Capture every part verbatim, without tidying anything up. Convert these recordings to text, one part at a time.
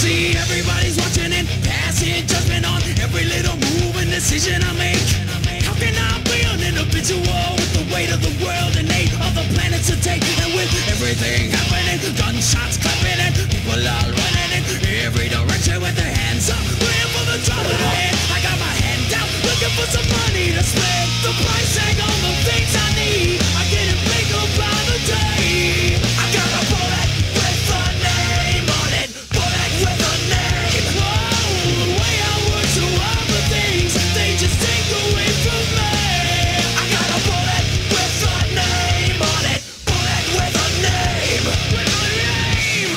see everybody's watching and passing judgment on every little move and decision I make. How can I be an individual with the weight of the world and eight other planets to take? And with everything happening, gunshots clapping and people all running in every direction with their hands up, praying for the drop of the head. I got my hand out, looking for some money to spend. The price tag on the things I need, I get it bigger by the day. I got a bullet with a name on it, bullet with a name. Oh, the way I work to all the things, they just take away from me. I got a bullet with a name on it, bullet with a name, with a name.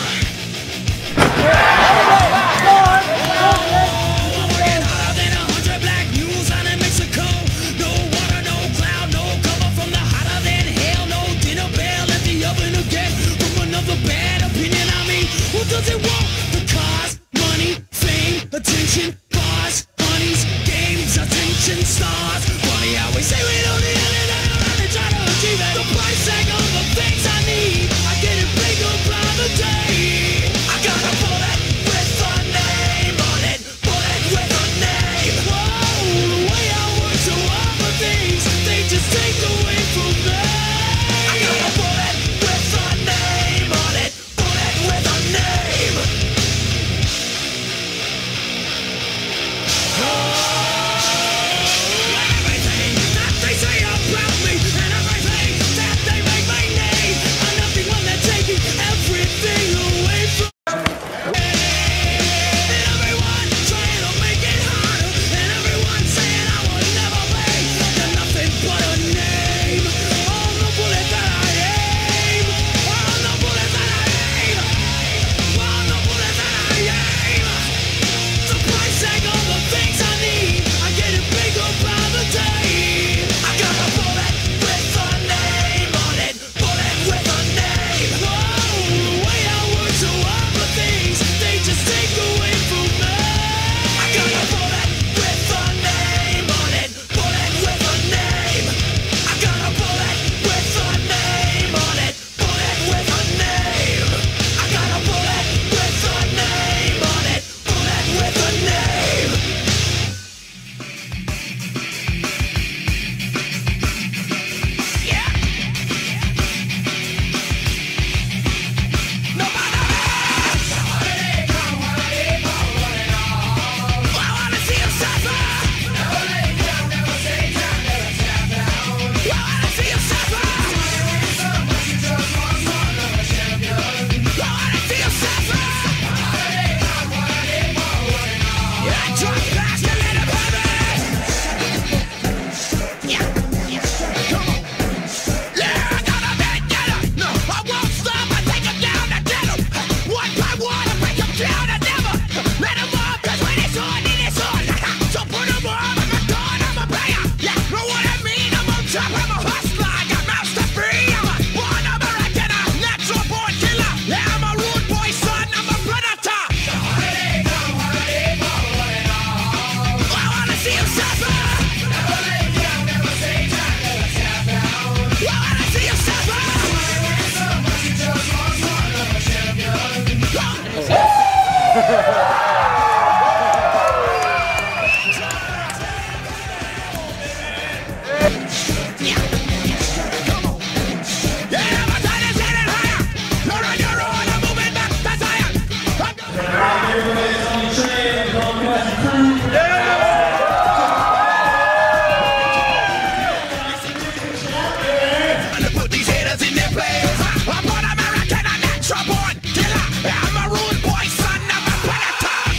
Working harder than a hundred black mules out in Mexico. No water, no cloud, no cover from the hotter than hell. No dinner bell at the oven again from another bad opinion on me. Who does it want? The cars, money, fame, attention, bars, honeys, games, attention, stars. Funny how we say we don't need it, and I don't try to achieve it. The price tag on the things I need, I get it bigger by the day. I got a bullet with a name on it, bullet with a name. Whoa, the way I work to all the things, they just take away from me. I got a bullet with a name on it, bullet with a name. Everything that they say about me and everything that they make me need, I'm not the one that's taking everything away from me. And everyone trying to make it harder, and everyone saying I will never be. You're nothing but a name on the bullet that I aim, on the bullet that I aim, on the bullet that I aim. The price tag on the things I need, I get it bigger by the day. I got a bullet with a name on it, bullet with a name. Oh, the way I work to all the things, they just take away from me. I got a bullet with a name on it, bullet with a name. I got a bullet with a name on it, bullet with a name. I got a bullet with a name on it, bullet with a name. Yeah. No matter I wanna see you suffer. I wanna see you suffer. I wanna see you suffer. Yeah, drunk past the little baby. Yeah, yeah, come on. Yeah, I got a vendetta. No, I won't stop. I take 'em down, I get 'em. One by one, I break 'em down. I never let 'em up, 'cause when it's on, it is on. So put 'em on, I'm a gun, I'm a player. Yeah, know what I mean? I'm on top, I'm a hustler. I got mouths to free. I'm a born American, a natural born killer. Yeah, I'm a rude boy, son, I'm a predator. I wanna see you suffer. I wanna see you suffer. Yeah, come on. Yeah, my time is getting higher. You're on your own, I'm moving back to Zion. I'm gonna put these haters in their place. I'm born American, a natural born killer. I'm a rude boy, son, I'm a predator.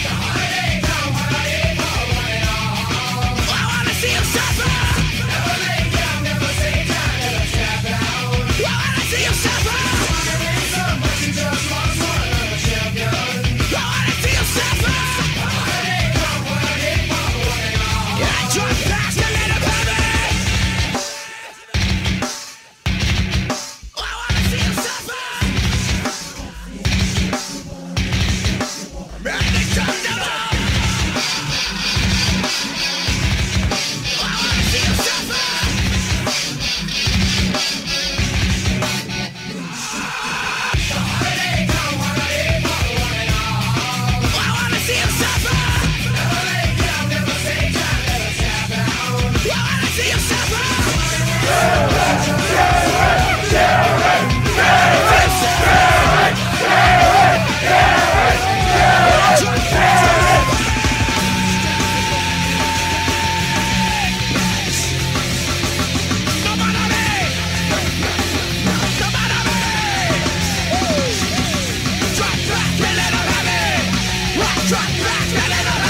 back, and